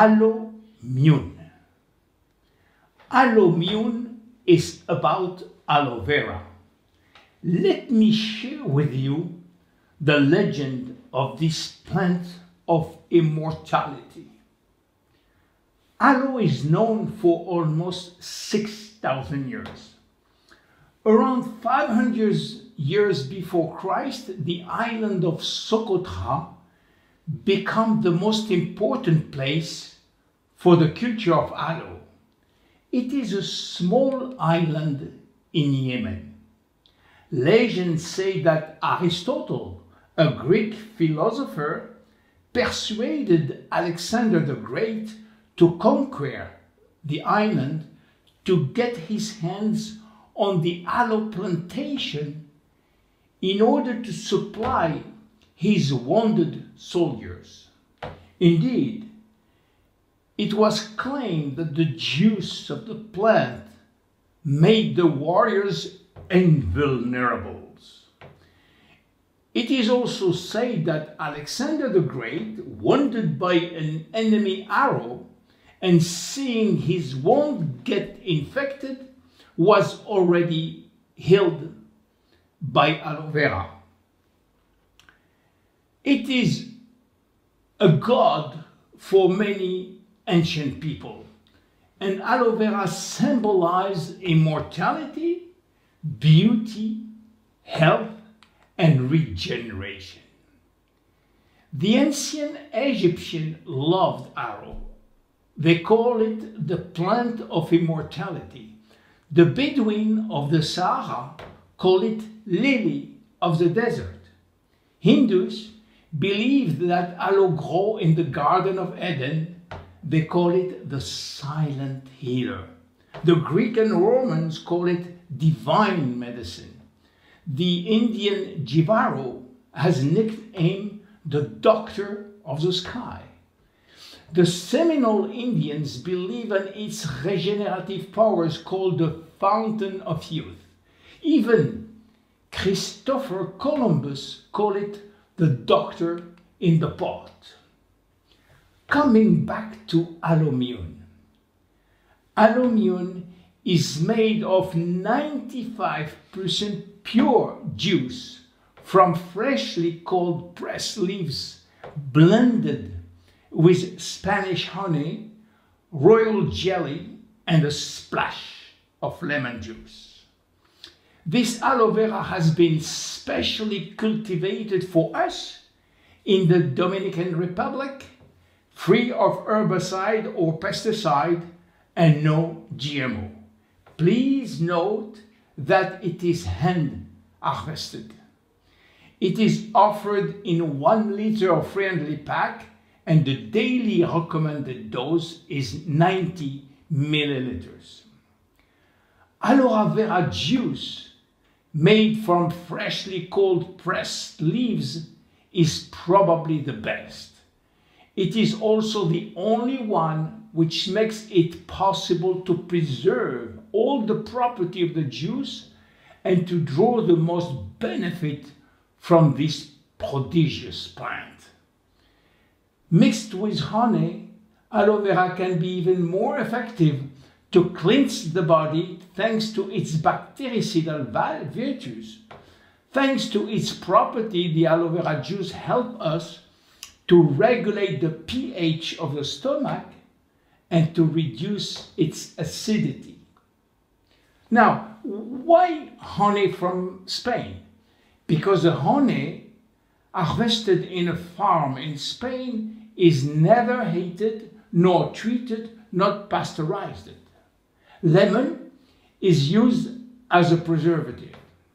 Alloimmune. Alloimmune is about aloe vera. Let me share with you the legend of this plant of immortality. Aloe is known for almost 6,000 years. Around 500 years before Christ, the island of Socotra became the most important place for the culture of aloe. It is a small island in Yemen. Legends say that Aristotle, a Greek philosopher, persuaded Alexander the Great to conquer the island to get his hands on the aloe plantation in order to supply his wounded soldiers. Indeed, it was claimed that the juice of the plant made the warriors invulnerable. It is also said that Alexander the Great, wounded by an enemy arrow and seeing his wound get infected, was already healed by aloe vera. It is a god for many ancient people, and aloe vera symbolizes immortality, beauty, health, and regeneration. The ancient Egyptians loved aloe. They call it the plant of immortality. The Bedouin of the Sahara call it lily of the desert. Hindus believe that aloe grows in the Garden of Eden. They call it the silent healer. The Greek and Romans call it divine medicine. The Indian Jivaro has nicknamed the doctor of the sky. The Seminole Indians believe in its regenerative powers called the fountain of youth. Even Christopher Columbus called it the doctor in the pot. Coming back to Alloimmune. Alloimmune is made of 95% pure juice from freshly culled pressed leaves blended with Spanish honey, royal jelly, and a splash of lemon juice. This aloe vera has been specially cultivated for us in the Dominican Republic, free of herbicide or pesticide, and no GMO. Please note that it is hand harvested. It is offered in 1 liter of friendly pack, and the daily recommended dose is 90 milliliters. Aloe vera juice made from freshly culled pressed leaves is probably the best. It is also the only one which makes it possible to preserve all the property of the juice and to draw the most benefit from this prodigious plant. Mixed with honey, aloe vera can be even more effective to cleanse the body thanks to its bactericidal virtues. Thanks to its property, the aloe vera juice helps us to regulate the pH of the stomach and to reduce its acidity. Now, why honey from Spain? Because the honey harvested in a farm in Spain is neither heated nor treated, not pasteurized. Lemon is used as a preservative.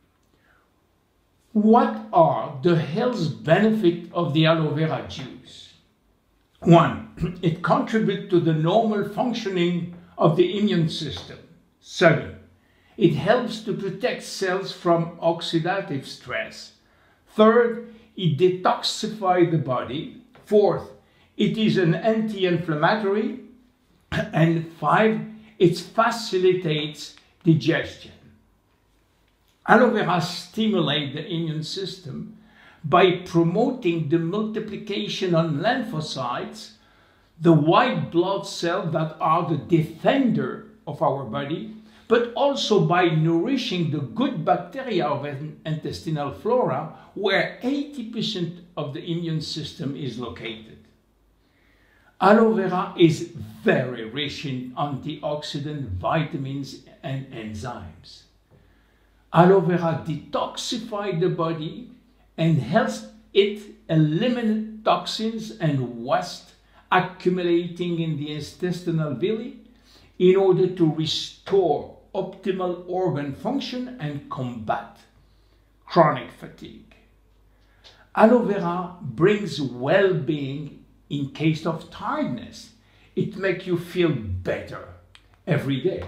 What are the health benefits of the aloe vera juice? 1. It contributes to the normal functioning of the immune system. 2. It helps to protect cells from oxidative stress. 3. It detoxifies the body. 4. It is an anti-inflammatory. And 5. It facilitates digestion. Aloe vera stimulates the immune system by promoting the multiplication of lymphocytes, the white blood cells that are the defender of our body, but also by nourishing the good bacteria of intestinal flora, where 80% of the immune system is located. Aloe vera is very rich in antioxidants, vitamins, and enzymes. Aloe vera detoxifies the body and helps it eliminate toxins and waste accumulating in the intestinal villi in order to restore optimal organ function and combat chronic fatigue. Aloe vera brings well-being in case of tiredness. It makes you feel better every day.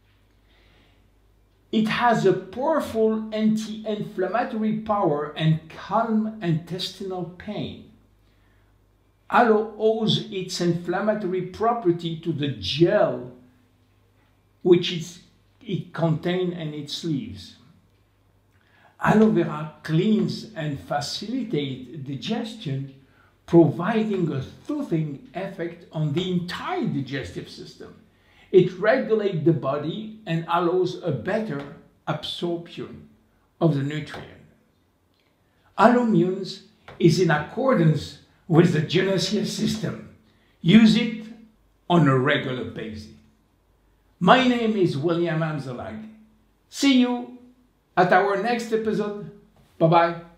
It has a powerful anti-inflammatory power and calm intestinal pain. Aloe owes its inflammatory property to the gel which it contains in its leaves. Aloe vera cleans and facilitates digestion, providing a soothing effect on the entire digestive system. It regulates the body and allows a better absorption of the nutrient. Alloimmune is in accordance with the Genesia system. Use it on a regular basis. My name is William Amzalag. See you at our next episode. Bye-bye.